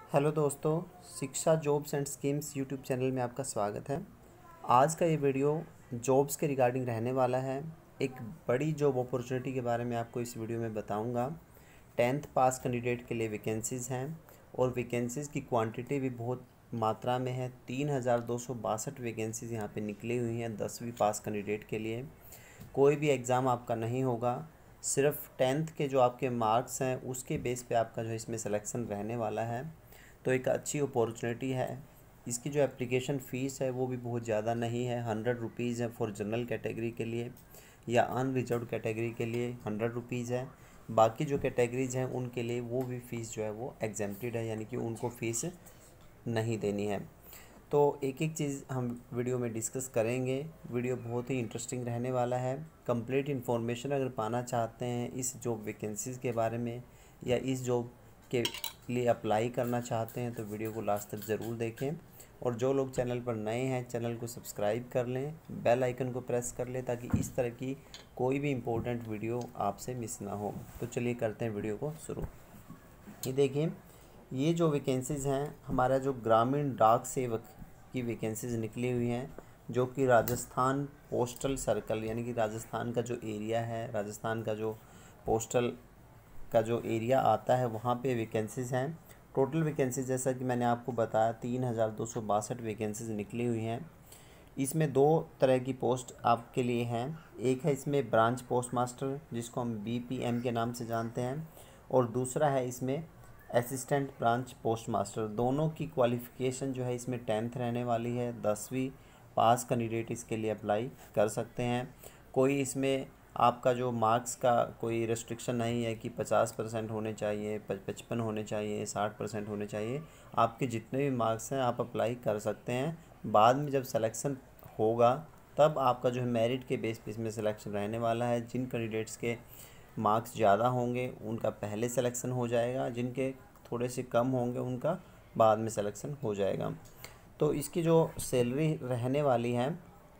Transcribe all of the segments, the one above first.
Hello दोस्तों, Shiksha jobs and schemes YouTube channel में आपका स्वागत है। आज का ये वीडियो जॉब्स के रिगार्डिंग रहने वाला है। एक बड़ी जॉब अपॉर्चुनिटी के बारे में आपको इस वीडियो में बताऊंगा। 10th पास कैंडिडेट के लिए वैकेंसीज़ हैं और वैकेंसीज़ की क्वांटिटी भी बहुत मात्रा में है। 3262 वैकेंसीज़ यहाँ पे निकली हुई हैं 10वीं पास कैंडिडेट के लिए। कोई भी एग्ज़ाम आपका नहीं होगा, सिर्फ 10th के जो आपके मार्क्स हैं उसके बेस पे आपका जो इसमें सिलेक्शन रहने वाला है। तो एक अच्छी अपॉर्चुनिटी है। इसकी जो एप्लीकेशन फ़ीस है वो भी बहुत ज़्यादा नहीं है, 100 रुपीज़ है फॉर जनरल कैटेगरी के लिए या अनरिजर्व कैटेगरी के लिए 100 रुपीज़ है। बाकी जो कैटेगरीज हैं उनके लिए वो भी फ़ीस जो है वो एग्जेम्प्टेड है, यानी कि उनको फ़ीस नहीं देनी है। तो एक एक चीज़ हम वीडियो में डिस्कस करेंगे। वीडियो बहुत ही इंटरेस्टिंग रहने वाला है। कंप्लीट इन्फॉर्मेशन अगर पाना चाहते हैं इस जॉब वैकेंसीज़ के बारे में या इस जॉब के लिए अप्लाई करना चाहते हैं तो वीडियो को लास्ट तक ज़रूर देखें। और जो लोग चैनल पर नए हैं चैनल को सब्सक्राइब कर लें, बेल आइकन को प्रेस कर लें ताकि इस तरह की कोई भी इम्पोर्टेंट वीडियो आपसे मिस ना हो। तो चलिए करते हैं वीडियो को शुरू। ये देखिए, ये जो वैकेंसीज़ हैं हमारा जो ग्रामीण डाक सेवक की वैकेंसीज़ निकली हुई हैं, जो कि राजस्थान पोस्टल सर्कल यानी कि राजस्थान का जो एरिया है, राजस्थान का जो पोस्टल का जो एरिया आता है वहाँ पे वैकेंसीज़ हैं। टोटल वैकेंसीज जैसा कि मैंने आपको बताया 3262 वैकेंसीज़ निकली हुई हैं। इसमें दो तरह की पोस्ट आपके लिए हैं। एक है इसमें ब्रांच पोस्ट मास्टर जिसको हम BPM के नाम से जानते हैं, और दूसरा है इसमें असिस्टेंट ब्रांच पोस्ट मास्टर। दोनों की क्वालिफ़िकेशन जो है इसमें 10th रहने वाली है। 10वीं पास कैंडिडेट इसके लिए अप्लाई कर सकते हैं। कोई इसमें आपका जो मार्क्स का कोई रेस्ट्रिक्शन नहीं है कि 50% होने चाहिए, 55 होने चाहिए, 60% होने चाहिए। आपके जितने भी मार्क्स हैं आप अप्लाई कर सकते हैं। बाद में जब सिलेक्शन होगा तब आपका जो है मेरिट के बेस पे इसमें सिलेक्शन रहने वाला है। जिन कैंडिडेट्स के मार्क्स ज़्यादा होंगे उनका पहले सिलेक्शन हो जाएगा, जिनके थोड़े से कम होंगे उनका बाद में सिलेक्शन हो जाएगा। तो इसकी जो सैलरी रहने वाली है,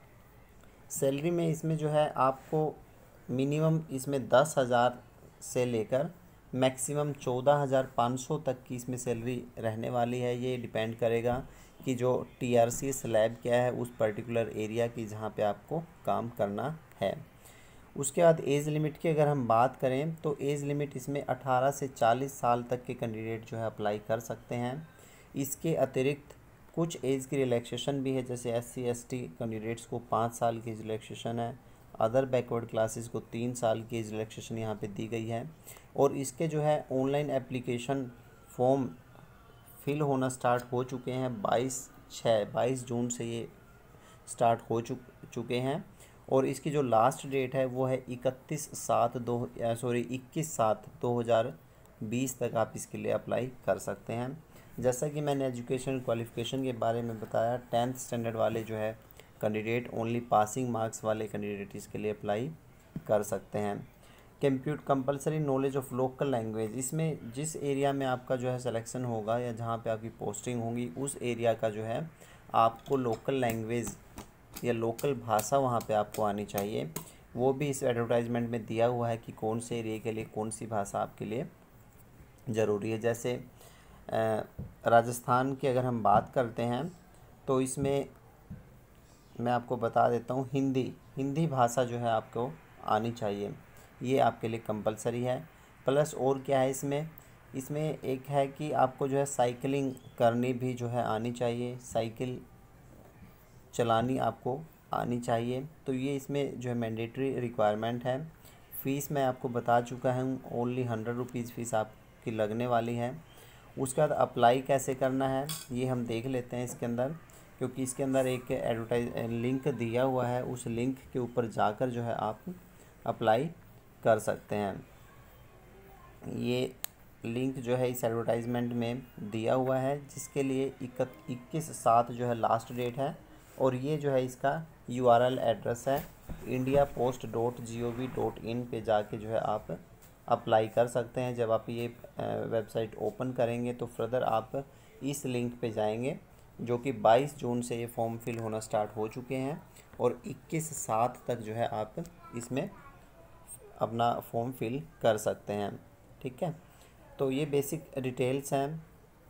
सैलरी में इसमें जो है आपको मिनिमम इसमें 10,000 से लेकर मैक्सिमम 14,500 तक की इसमें सैलरी रहने वाली है। ये डिपेंड करेगा कि जो TRC स्लैब क्या है उस पर्टिकुलर एरिया की जहाँ पे आपको काम करना है। उसके बाद एज लिमिट की अगर हम बात करें तो एज लिमिट इसमें 18 से 40 साल तक के कैंडिडेट जो है अप्लाई कर सकते हैं। इसके अतिरिक्त कुछ एज की रिलैक्सेशन भी है, जैसे SC ST कैंडिडेट्स को 5 साल की एज रिलैक्सेशन है। अदर बैकवर्ड क्लासेस को 3 साल की एज रिलैक्सेशन यहाँ पे दी गई है। और इसके जो है ऑनलाइन एप्लीकेशन फॉर्म फिल होना स्टार्ट हो चुके हैं। 22 जून से ये स्टार्ट हो चुके हैं। और इसकी जो लास्ट डेट है वो है 21/7/2020 तक आप इसके लिए अप्लाई कर सकते हैं। जैसा कि मैंने एजुकेशन क्वालिफ़िकेशन के बारे में बताया, 10th स्टैंडर्ड वाले जो है कैंडिडेट, ओनली पासिंग मार्क्स वाले कैंडिडेट इसके लिए अप्लाई कर सकते हैं। Compulsory knowledge of local language, इसमें जिस एरिया में आपका जो है सिलेक्शन होगा या जहाँ पे आपकी पोस्टिंग होगी उस एरिया का जो है आपको लोकल लैंग्वेज या लोकल भाषा वहाँ पे आपको आनी चाहिए। वो भी इस एडवर्टाइजमेंट में दिया हुआ है कि कौन से एरिया के लिए कौन सी भाषा आपके लिए ज़रूरी है। जैसे राजस्थान की अगर हम बात करते हैं तो इसमें मैं आपको बता देता हूँ, हिंदी भाषा जो है आपको आनी चाहिए, ये आपके लिए कंपलसरी है। प्लस और क्या है इसमें एक है कि आपको जो है साइकिलिंग करनी भी जो है आनी चाहिए, साइकिल चलानी आपको आनी चाहिए। तो ये इसमें जो है मैंडेटरी रिक्वायरमेंट है। फ़ीस मैं आपको बता चुका हूँ, ओनली 100 रुपीज़ फ़ीस आपकी लगने वाली है। उसके बाद अप्लाई कैसे करना है ये हम देख लेते हैं इसके अंदर, क्योंकि इसके अंदर एक लिंक दिया हुआ है। उस लिंक के ऊपर जाकर जो है आप अप्लाई कर सकते हैं। ये लिंक जो है इस एडवर्टाइजमेंट में दिया हुआ है, जिसके लिए 21/7 जो है लास्ट डेट है। और ये जो है इसका URL एड्रेस है indiapost.gov.in पे जाके जो है आप अप्लाई कर सकते हैं। जब आप ये वेबसाइट ओपन करेंगे तो फर्दर आप इस लिंक पे जाएंगे, जो कि 22 जून से ये फॉर्म फिल होना स्टार्ट हो चुके हैं और 21/7 तक जो है आप इसमें अपना फॉर्म फिल कर सकते हैं। ठीक है, तो ये बेसिक डिटेल्स हैं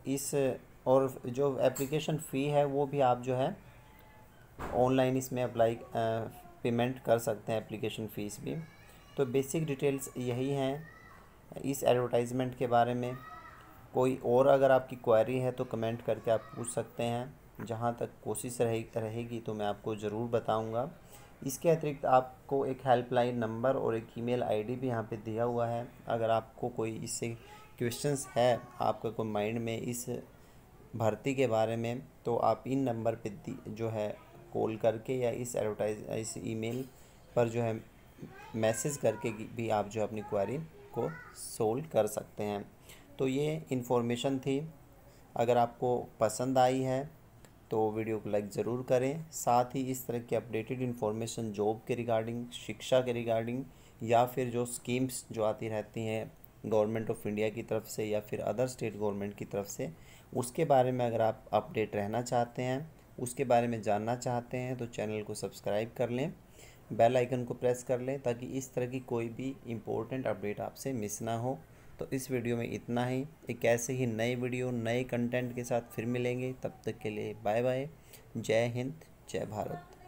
इस और जो एप्लीकेशन फ़ी है वो भी आप जो है ऑनलाइन इसमें अप्लाई पेमेंट कर सकते हैं, एप्लीकेशन फ़ीस भी। तो बेसिक डिटेल्स यही हैं इस एडवर्टाइजमेंट के बारे में। कोई और अगर आपकी क्वेरी है तो कमेंट करके आप पूछ सकते हैं। जहाँ तक कोशिश रहेगी तो मैं आपको ज़रूर बताऊंगा। इसके अतिरिक्त आपको एक हेल्पलाइन नंबर और एक ईमेल आईडी भी यहाँ पे दिया हुआ है। अगर आपको कोई इससे क्वेश्चंस है, आपका कोई माइंड में इस भर्ती के बारे में, तो आप इन नंबर पे जो है कॉल करके या इस ईमेल पर जो है मैसेज करके भी आप जो अपनी क्वेरी को सोल्व कर सकते हैं। तो ये इन्फॉर्मेशन थी। अगर आपको पसंद आई है तो वीडियो को लाइक ज़रूर करें। साथ ही इस तरह की अपडेटेड इन्फॉर्मेशन जॉब के रिगार्डिंग, शिक्षा के रिगार्डिंग, या फिर जो स्कीम्स जो आती रहती हैं गवर्नमेंट ऑफ इंडिया की तरफ से या फिर अदर स्टेट गवर्नमेंट की तरफ से, उसके बारे में अगर आप अपडेट रहना चाहते हैं, उसके बारे में जानना चाहते हैं, तो चैनल को सब्सक्राइब कर लें, बेल आइकन को प्रेस कर लें, ताकि इस तरह की कोई भी इम्पोर्टेंट अपडेट आपसे मिस ना हो। तो इस वीडियो में इतना ही। एक ऐसे ही नए वीडियो, नए कंटेंट के साथ फिर मिलेंगे। तब तक के लिए बाय बाय। जय हिंद, जय भारत।